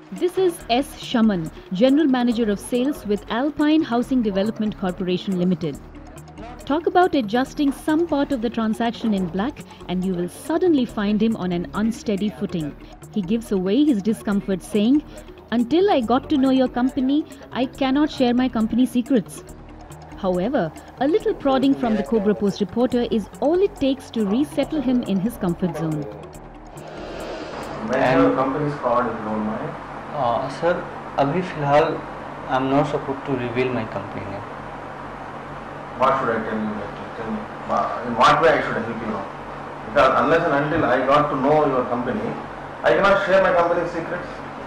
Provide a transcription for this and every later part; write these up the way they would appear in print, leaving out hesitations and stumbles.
This is S. Shaman, General Manager of Sales with Alpine Housing Development Corporation Limited. Talk about adjusting some part of the transaction in black and you will suddenly find him on an unsteady footing. He gives away his discomfort saying, "Until I got to know your company, I cannot share my company secrets." However, a little prodding from the Cobra Post reporter is all it takes to resettle him in his comfort zone. May I have a company's card if you don't mind? Sir, अभी फिलहाल I am not supposed to reveal my company name. What should I tell you? Tell me. In what way I should help you now? Because unless and until I got to know your company, I cannot share my company's secrets.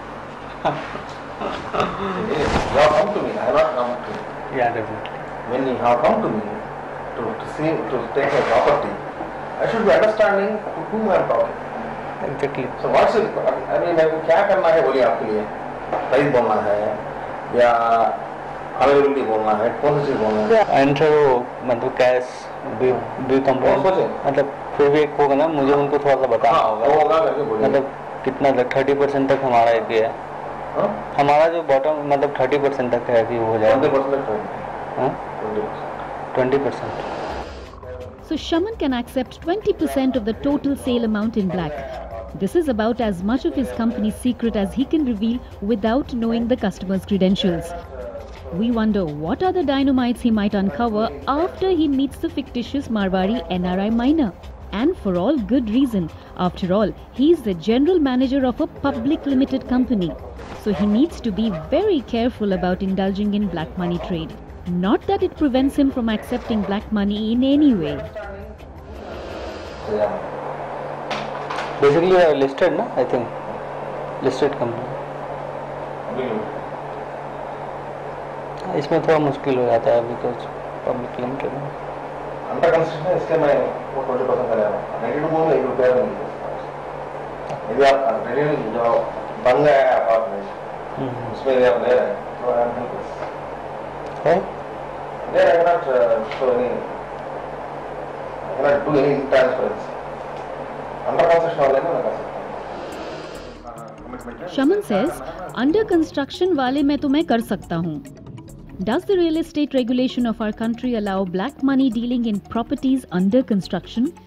You have come to me. I have not come to you. Yeah, definitely. When you have come to me to take my property, I should be understanding to whom I am talking. Exactly. So what's it? I mean, क्या करना है बोलिए आपके लिए? Price बोलना है या availability बोलना है, कौन सी चीज बोलना है? एंटर वो मतलब कैश बी कंपनी मतलब फिर भी एक होगा ना, मुझे उनको थोड़ा सा बताना होगा करके बोलिए। मतलब कितना 30% तक हमारा एक है, हमारा जो बॉटम मतलब 30% तक है कि हो जाए 20%. So Shaman can accept 20% of the total sale amount in black. This is about as much of his company's secret as he can reveal without knowing the customer's credentials. We wonder what other dynamites he might uncover after he meets the fictitious Marwari NRI miner. And for all good reason. After all, he is the general manager of a public limited company. So he needs to be very careful about indulging in black money trade. Not that it prevents him from accepting black money in any way. Basically, listed, na? I think listed company. इसमें थोड़ा मुश्किल हो जाता है because public limited है। Under construction है, इसके मैं वो 20% का ले रहा हूँ। रेडी टू मूव में 1 रुपया नहीं है। यदि आप रेडी जो बन गया है अपार्टमेंट, उसमें यदि आप ले रहे हैं तो आई एम हेल्पलेस। है? There I cannot show any, I cannot do any transparency. Under construction वाले ना लगा सकता हूँ। Shaman says, under construction वाले में तो मैं कर सकता हूँ. Does the real estate regulation of our country allow black money dealing in properties under construction?